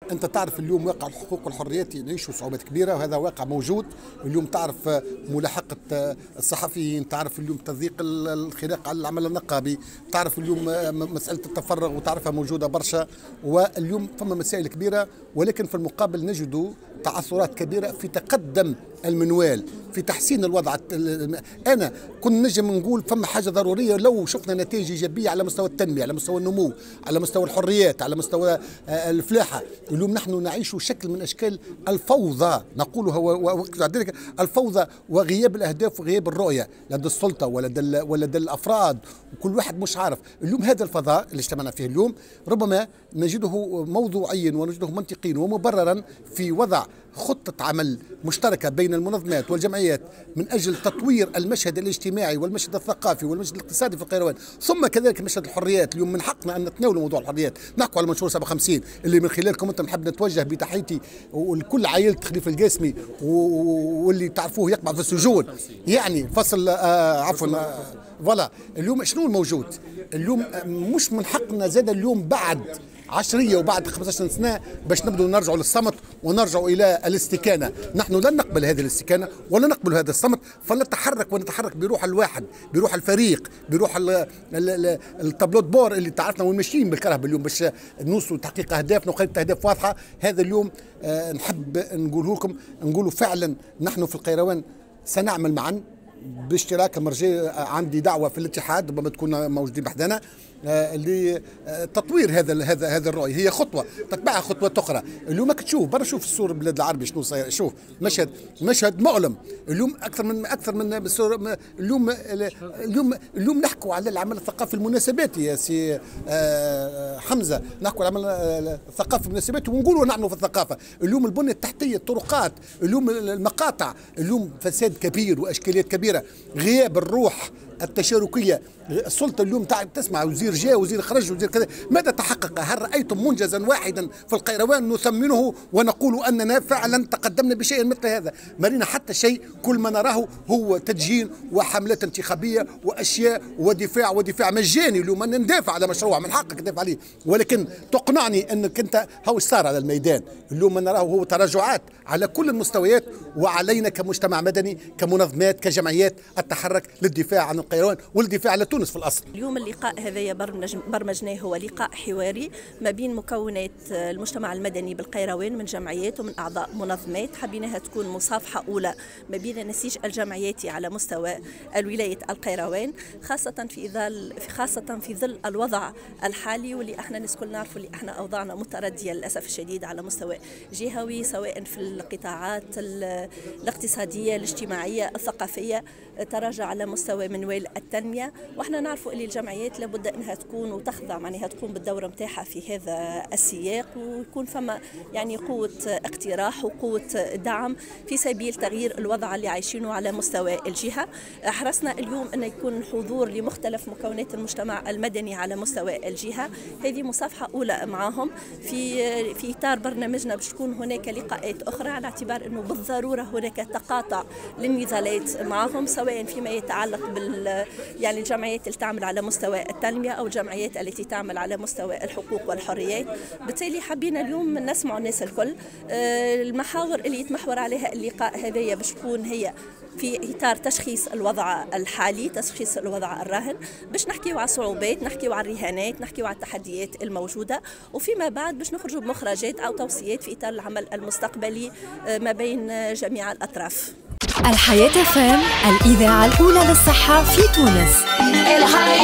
انت تعرف اليوم واقع الحقوق والحريات يعيشوا صعوبات كبيره، وهذا واقع موجود اليوم. تعرف ملاحقه الصحفيين، تعرف اليوم تضييق الخناق على العمل النقابي، تعرف اليوم مساله التفرغ وتعرفها موجوده برشا. واليوم فما مسائل كبيره، ولكن في المقابل نجد تعثرات كبيره في تقدم المنوال، في تحسين الوضع. انا كنا نجم نقول فما حاجه ضروريه لو شفنا نتائج ايجابيه على مستوى التنميه، على مستوى النمو، على مستوى الحريات، على مستوى الفلاحه. اليوم نحن نعيش شكل من اشكال الفوضى، نقولها وذلك الفوضى وغياب الاهداف وغياب الرؤيه لدى السلطه ولدى الافراد، وكل واحد مش عارف. اليوم هذا الفضاء اللي اجتمعنا فيه اليوم ربما نجده موضوعيا ونجده منطقيا ومبررا في وضع خطة عمل مشتركة بين المنظمات والجمعيات من أجل تطوير المشهد الاجتماعي والمشهد الثقافي والمشهد الاقتصادي في القيروان، ثم كذلك مشهد الحريات. اليوم من حقنا أن نتناول موضوع الحريات، نحكوا على منشور 57 اللي من خلالكم أنت نحب نتوجه بتحيتي ولكل عائلة خليفة القاسمي واللي تعرفوه يقبع في السجون، يعني فصل عفوا فوالا. اليوم شنو الموجود؟ اليوم مش من حقنا زاد اليوم بعد عشرية وبعد 15 سنة باش نبدو نرجعوا للصمت ونرجعوا إلى الاستكانة. نحن لن نقبل هذه الاستكانة ولا نقبل هذا الصمت، فلنتحرك ونتحرك بروح الواحد، بروح الفريق، بروح التابلوت بور اللي تعرفنا وين ماشيين بالكرهب اليوم باش نوصلوا لتحقيق أهدافنا وخريطة أهداف واضحة. هذا اليوم نحب نقوله لكم، نقولوا فعلا نحن في القيروان سنعمل معا باشتراك المرجع. عندي دعوة في الاتحاد ربما تكون موجودين بحدنا لتطوير هذا الرؤية. هي خطوة تتبعها خطوة أخرى. اليوم تشوف برا، شوف الصورة البلاد العربي شنو صاير، شوف مشهد مؤلم. اليوم أكثر من اليوم نحكوا على العمل الثقافي المناسباتي يا سي حمزة، نحكوا على العمل الثقافي المناسباتي ونقولوا نعملوا في الثقافة. اليوم البنية التحتية، الطرقات، اليوم المقاطع، اليوم فساد كبير وأشكاليات كبيرة، غياب الروح التشاركية. السلطة اليوم تسمع وزير جاء وزير خرج وزير كذا، ماذا تحقق؟ هل رأيتم منجزا واحدا في القيروان نثمنه ونقول أننا فعلا تقدمنا بشيء مثل هذا؟ مرينا حتى شيء، كل ما نراه هو تدجين وحملات انتخابية وأشياء ودفاع مجاني. اليوم أن ندافع على مشروع من حقك تدافع عليه، ولكن تقنعني أنك أنت هو صار على الميدان. اليوم ما نراه هو تراجعات على كل المستويات، وعلينا كمجتمع مدني كمنظمات كجمعيات التحرك للدفاع عن القيروان والدفاع على تونس في الأصل. اليوم اللقاء هذا برمجناه هو لقاء حواري ما بين مكونات المجتمع المدني بالقيروان من جمعيات ومن أعضاء منظمات. حبيناها تكون مصافحة أولى ما بين النسيج الجمعياتي على مستوى الولاية القيروان، خاصة في ظل الوضع الحالي واللي احنا الناس كل نعرفوا اللي احنا أوضاعنا متردية للأسف الشديد على مستوى جهوي، سواء في القطاعات الاقتصادية الاجتماعية الثقافية، تراجع على مستوى منوال التنمية. واحنا نعرفوا اللي الجمعيات لابد انها تكون وتخضع معناها تكون بالدور نتاعها في هذا السياق، ويكون فما يعني قوة اقتراح وقوة دعم في سبيل تغيير الوضع اللي عايشينه على مستوى الجهة. حرصنا اليوم ان يكون حضور لمختلف مكونات المجتمع المدني على مستوى الجهة. هذه مصافحة أولى معهم في إطار برنامجنا باش تكون هناك لقاءات أخرى، على اعتبار انه بالضرورة هناك تقاطع للنضالات معهم، سواء فيما يتعلق يعني الجمعيات اللي تعمل على مستوى التنمية أو الجمعيات التي تعمل على مستوى الحقوق والحريات. بالتالي حبينا اليوم نسمع الناس الكل. المحاور اللي يتمحور عليها اللقاء هذايا باش تكون هي في إطار تشخيص الوضع الحالي، تشخيص الوضع الراهن، باش نحكيو على الصعوبات، نحكيو على الرهانات، نحكيو على التحديات الموجودة، وفيما بعد باش نخرجوا بمخرجات أو توصيات في إطار العمل المستقبلي ما بين جميع الأطراف. الحياة FM، الإذاعة الأولى للصحة في تونس.